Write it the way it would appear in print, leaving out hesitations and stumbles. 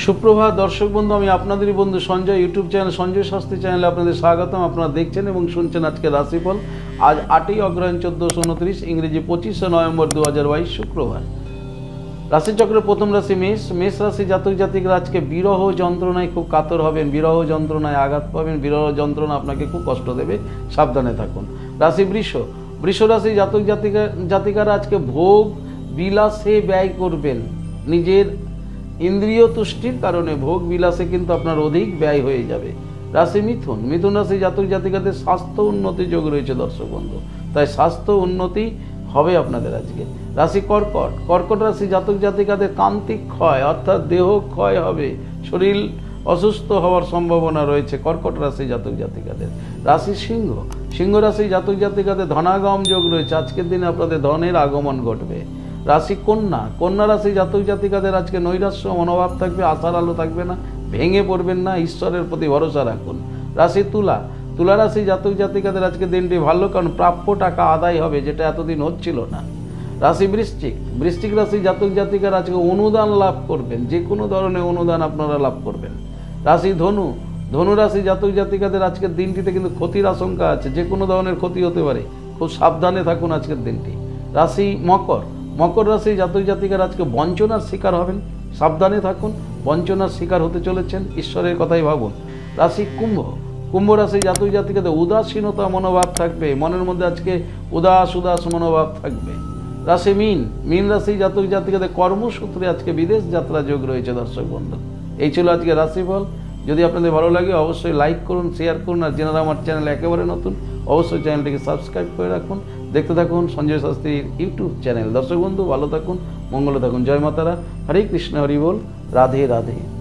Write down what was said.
সুপ্রভাত দর্শক বন্ধু, আমি আপনাদেরই বন্ধু সঞ্জয়। ইউটিউব চ্যানেল সঞ্জয় শাস্ত্রী চ্যানেলে আপনাদের স্বাগতম। আপনারা দেখছেন এবং শুনছেন আজকে রাশিফল। আজ 8ই অগ্রহায়ণ 1429, ইংরেজি 25শে নভেম্বর 2022, শুক্রবার। রাশিচক্রের প্রথম রাশি মেষ। মেষ রাশি জাতক জাতিকরা আজকে বিরহ যন্ত্রণায় খুব কাতর হবেন, বিরহ যন্ত্রণায় আঘাত পাবেন, বিরহ যন্ত্রণা আপনাকে খুব কষ্ট দেবে, সাবধানে থাকুন। রাশি বৃষ। বৃষ রাশি জাতক জাতিকারা আজকে ভোগ বিলাসে ব্যয় করবেন। নিজের ইন্দ্রিয় তুষ্টির কারণে ভোগ বিলাসে কিন্তু আপনার অধিক ব্যয় হয়ে যাবে। রাশি মিথুন। মিথুন রাশি জাতক জাতিকাদের স্বাস্থ্য উন্নতি যোগ রয়েছে দর্শক বন্ধু, তাই স্বাস্থ্য উন্নতি হবে আপনাদের আজকে। রাশি কর্কট। কর্কট রাশি জাতক জাতিকাদের কান্তিক ক্ষয় অর্থাৎ দেহ ক্ষয় হবে, শরীর অসুস্থ হওয়ার সম্ভাবনা রয়েছে কর্কট রাশি জাতক জাতিকাদের। রাশি সিংহ। সিংহ রাশি জাতক জাতিকাদের ধনাগম যোগ রয়েছে, আজকের দিনে আপনাদের ধনের আগমন ঘটবে। রাশি কন্যা। কন্যা রাশি জাতক জাতিকাদের আজকে নৈরাশ্য মনোভাব থাকবে, আশার আলো থাকবে না, ভেঙে পড়বেন না, ঈশ্বরের প্রতি ভরসা রাখুন। রাশি তুলা। তুলা রাশি জাতক জাতিকাদের আজকে দিনটি ভালো, কারণ প্রাপ্য টাকা আদায় হবে, যেটা এতদিন হচ্ছিল না। রাশি বৃশ্চিক। বৃশ্চিক রাশি জাতক জাতিকারা আজকে অনুদান লাভ করবেন, যে কোনো ধরনের অনুদান আপনারা লাভ করবেন। রাশি ধনু। ধনু রাশি জাতক জাতিকাদের আজকের দিনটিতে কিন্তু ক্ষতির আশঙ্কা আছে, যে কোনো ধরনের ক্ষতি হতে পারে, খুব সাবধানে থাকুন আজকের দিনটি। রাশি মকর। মকর রাশি জাতক জাতিকারা আজকে বঞ্চনার শিকার হবেন, সাবধানে থাকুন, বঞ্চনার শিকার হতে চলেছেন, ঈশ্বরের কথাই ভাবুন। রাশি কুম্ভ। কুম্ভ রাশি জাতক জাতিকাদের উদাসীনতা মনোভাব থাকবে, মনের মধ্যে আজকে উদাস মনোভাব থাকবে। রাশি মীন। মীন রাশি জাতক জাতিকাদের কর্মসূত্রে আজকে বিদেশ যাত্রা যোগ রয়েছে দর্শক বন্ধু। এই ছিল আজকে রাশিফল। যদি আপনাদের ভালো লাগে অবশ্যই লাইক করুন, শেয়ার করুন, আর যারা আমার চ্যানেল একেবারে নতুন অবশ্যই চ্যানেলটিকে সাবস্ক্রাইব করে রাখুন। দেখতে থাকুন সঞ্জয় শাস্ত্রীর ইউটিউব চ্যানেল। দর্শক বন্ধু ভালো থাকুন, মঙ্গল থাকুন। জয় মাতারা। হরে কৃষ্ণ, হরি বল, রাধে রাধে।